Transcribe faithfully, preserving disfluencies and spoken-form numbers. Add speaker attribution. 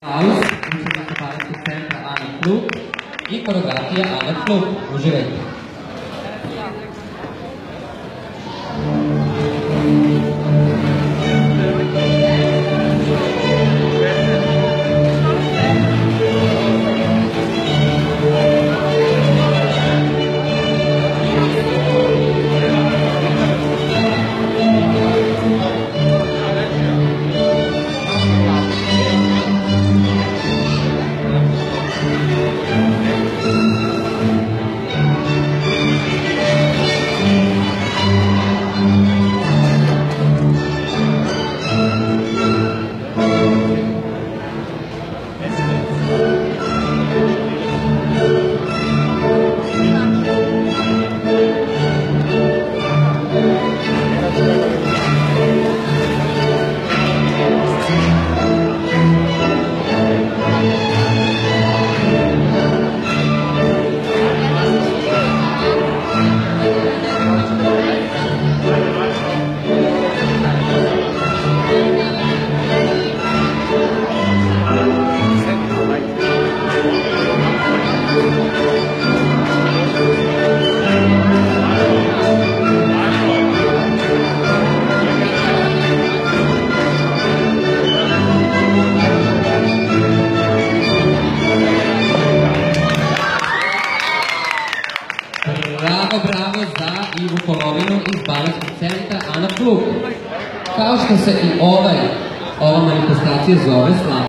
Speaker 1: Aplauz učenika Baletskog centra Ana Klub i koreografija Ana Klub. Uživajte. Bravo, bravo za Ivu Polovinu iz Baletskog centra Ana Klub. Kao što se i ovaj, ova manifestacija zove,